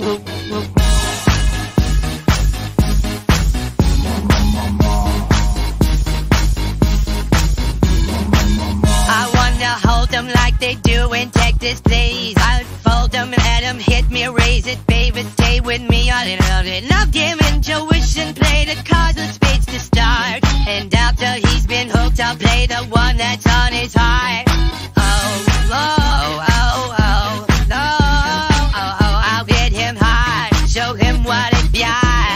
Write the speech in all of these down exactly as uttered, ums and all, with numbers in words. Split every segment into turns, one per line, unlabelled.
I wanna hold them like they do in Texas, please. I'd fold them and let them hit me, raise it, baby, stay with me. I love it, loved him, intuition, play the cards of spades to start. And after he's been hooked, I'll play the one that's on his heart. Oh, oh, oh, oh, no, oh, oh, I'll get him high, show him what it be.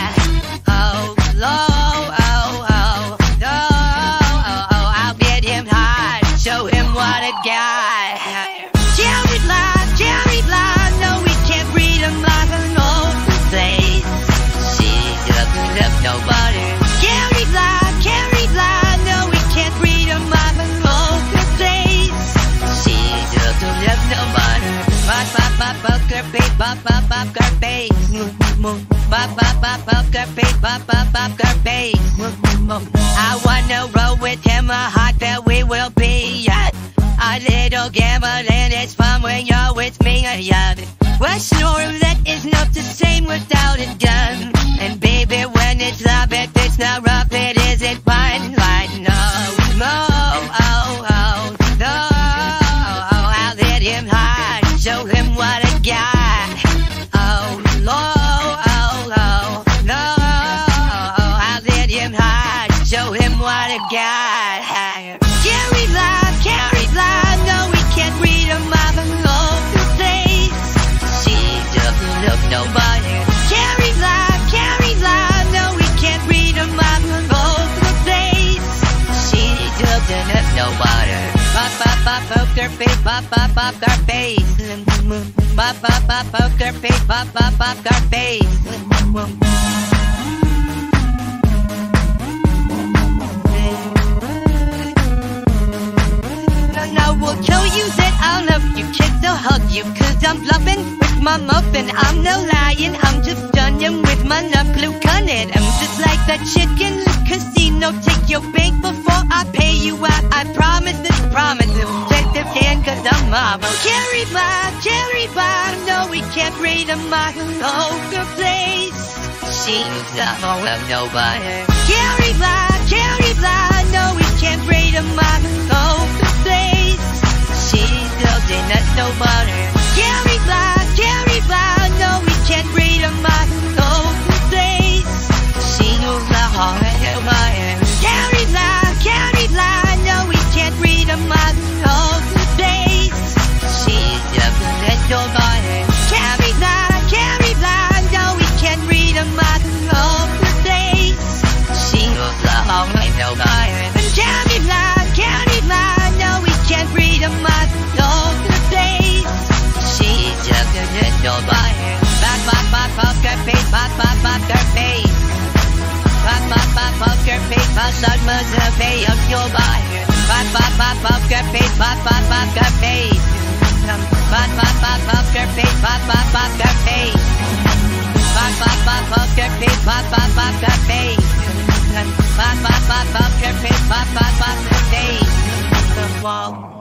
Oh, low, oh, oh, no, oh, oh, I'll get him high, show him what it got. Cherry blind, cherry blind, no, we can't read him like an old place. She doesn't love nobody. Cherry blind, cherry blind, no, we can't read him like an old place. She doesn't love nobody. Bop, bop, bop, poker face, bop, bop, bop, her face. Bop, bop, bop, poker face, bop, bop, bop, her face. I wanna roll with him, a heart that we will be. Yeah. A little gambling is fun when you're with me. Yeah. Well, sure, that is not the same without a gun. And baby, when it's love, if it's not rough, it isn't fun. Like, no, no, oh, oh, no, oh, I'll hit him high, show him what I got. Oh, low, oh, oh, no, oh, I'll hit him high, show him what I got. Carry line, carry line, no, we can't read him off an open place. She doesn't look nobody. Carry line, carry line, no, we can't read him off an open place. She doesn't look nobody. Bop, bop, bop, poker face, bop, bop, bop, her face. Bop, bop, bop, poker face, bop, bop, bop, her face. I will tell you that I'll love you, kiss or hug you, cause I'm bluffing with my muffin. I'm no lying, I'm just stunning with my love glue cunning. I'm just like that chicken in the casino. Take your bank before I pay you out. I promise this promise, take the can cause I'm marble. Carry by, carry by, no, we can't read a model over place. She's not of nobody. Carry by, carry by, no, we can't read a model over place. She doesn't let nobody. Carry by, carry by, no, we can't read a model over place. She knows my heart and my hand. Carry by, carry by, no, we can't read a model over place. She doesn't let nobody. Carry by, carry by, no, we can't read a model over place. She knows my heart and my hand. Carry by, carry by, no, we can't read a model over place. She doesn't let nobody. Bop, bop, bop, poker face, bop, bop, bop, her face. Bop, bop, bop, poker face, bop, suck my survey of your body. Bop, bop, bop, poker face, bop, bop, bop, her face. Bop, bop, bop, poker face, bop, bop, bop, her face. Bop, bop, bop, poker face, bop, bop, bop, her face. Bop, bop, bop, poker face, bop, bop, bop, her face.